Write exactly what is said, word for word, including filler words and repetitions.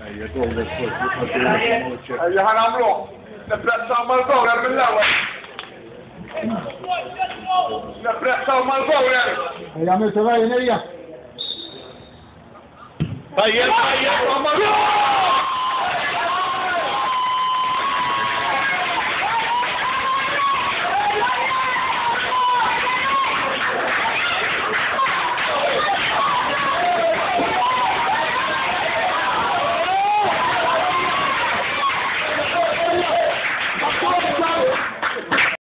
ايها العمرو نبرأ مرضونا من الاول نبرأ مرضونا يا عم تباين ايه طيب طيب